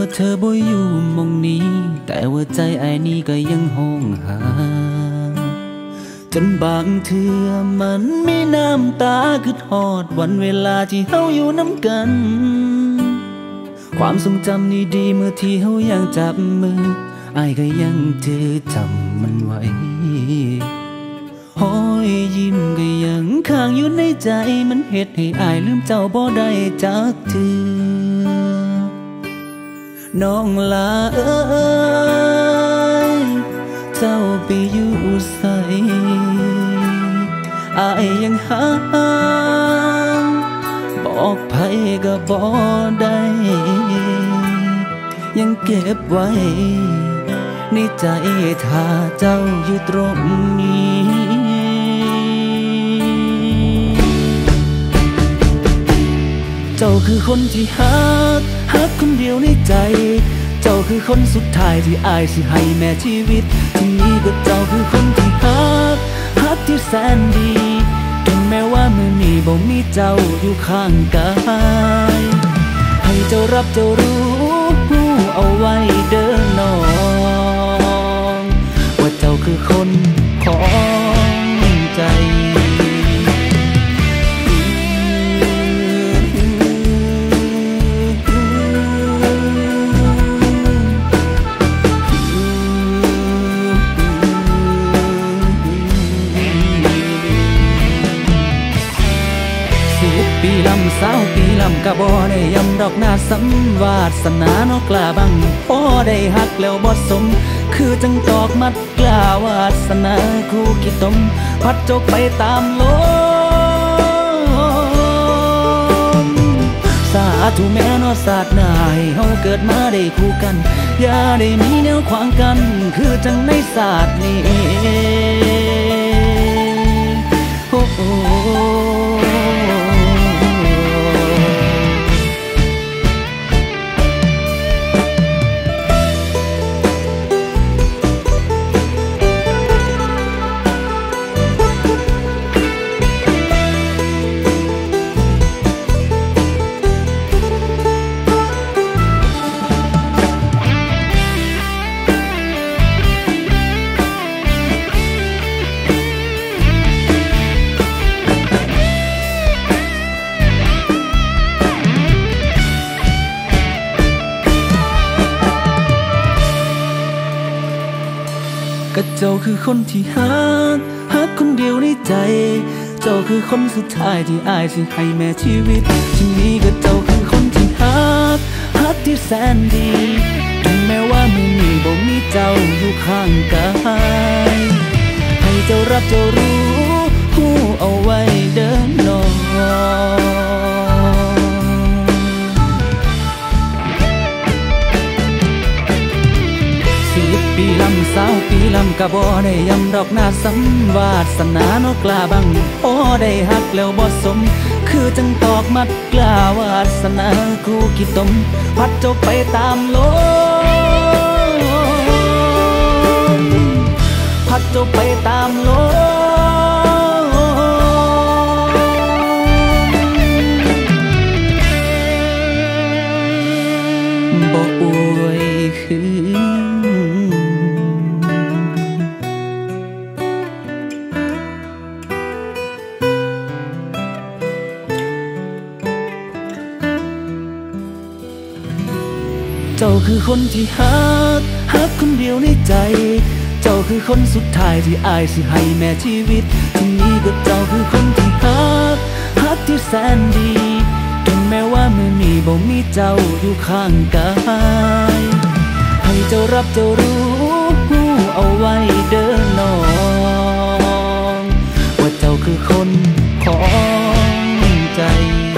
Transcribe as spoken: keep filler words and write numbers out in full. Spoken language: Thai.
เธอบ่อยู่มองนี้แต่ว่าใจไอ้นี่ก็ยังห้องหาจนบางเทื่อมันมีน้ำตาคือทอดวันเวลาที่เฮาอยู่น้ำกันความทรงจำนี้ดีเมื่อที่เฮายังจับมือไอ้ก็ยังถือจำมันไว้หอยยิ้มก็ยังค้างอยู่ในใจมันเฮ็ดให้อ้ายลืมเจ้าบ่ได้จักเทื่อน้องลาเอ้ยเจ้าไปอยู่ไสอ้ายยังหาบอกไผก็บ่ได้ยังเก็บไว้ในใจถ้าเจ้าอยู่ตรงนี้เจ้าคือคนที่ฮักฮักคนเดียวในใจเจ้าคือคนสุดท้ายที่อ้ายสิให้แม่ชีวิตที่นี้ก็เจ้าคือคนที่ฮักฮักที่แสนดีถึงแม้ว่ามื้อนี้บ่มีเจ้าอยู่ข้างกายให้เจ้ารับเจ้ารู้เอาไว้เดินน้องว่าเจ้าคือคนของใจปีลำสาวปีลำกะบ่ได้ยำดอกหน้าสัมวาสนานอกกล้าบังพอได้หักแล้วบ่สมคือจังตอกมัดกล้าวาสนาคู่ขี้ตมพัดจกไปตามลมสาธุแม่นอศาสตร์หน้าให้เฮาเกิดมาได้คู่กันอย่าได้มีแนวขวางกันคือจังในศาสตร์นี้โอ้โอ้ก็เจ้าคือคนที่ฮักฮักคนเดียวในใจเจ้าคือคนสุดท้ายที่อ้ายสิให้แม่ชีวิตที่นี้ก็เจ้าคือคนที่ฮักฮักที่แสนดีถึงแม้ว่ามื้อนี้บ่มีเจ้าอยู่ข้างกายให้เจ้ารับเจ้ารู้ผู้เอาไว้เดินน้องปีลำสาวปีลำกะบ่ได้ยำดอกหน้าสัมวาสนานอกกล้าบังพอได้หักแล้วบ่สมคือจังตอกมัดกล้าวาสนาคู่ขี้ตมพัดจบไปตามลมพัดจบไปตามลมบ่อวยคือเจ้าคือคนที่ฮักฮักคนเดียวในใจเจ้าคือคนสุดท้ายที่อ้ายสิให้แม่ชีวิตที่นี้ก็เจ้าคือคนที่ฮักฮักที่แสนดีถึงแม้ว่ามื้อนี้บ่มีเจ้าอยู่ข้างกายให้เจ้ารับเจ้ารู้เอาไว้เดินน้องว่าเจ้าคือคนของใจ